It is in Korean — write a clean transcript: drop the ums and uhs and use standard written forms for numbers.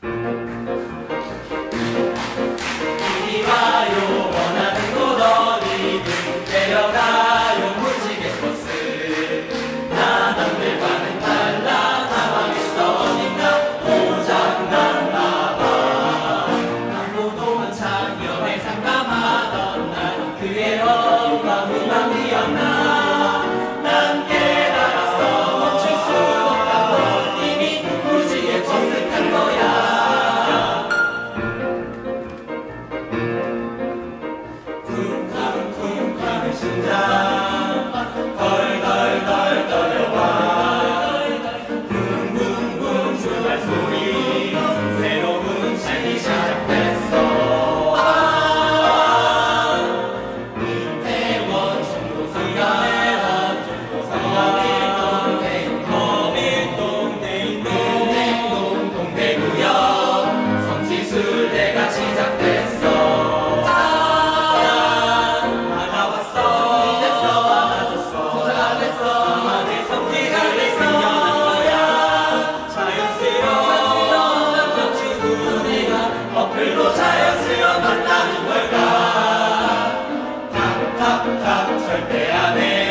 이리 와요 원하는 곳 어디든 데려가요 무지개 버스 나 남들과는 달라 당황했어 어딘가 고장났나봐 남도동은 작년에 상담하던 날 그의 엄마 무방비였나 난 깨달았어 멈출 수 없단 걸 이미 무지개 버스 탄 거야 쿵쿵쿵 뛰는 심장 덜덜덜 떨려와 붕붕붕 출발 소리 새로운 시간이 시작됐어 이태원 종로서야 거밀동 대인동 동대구역 성지순례가 시작됐어 어플로 자연스러워 만나는 걸까 탁탁탁 절대 안해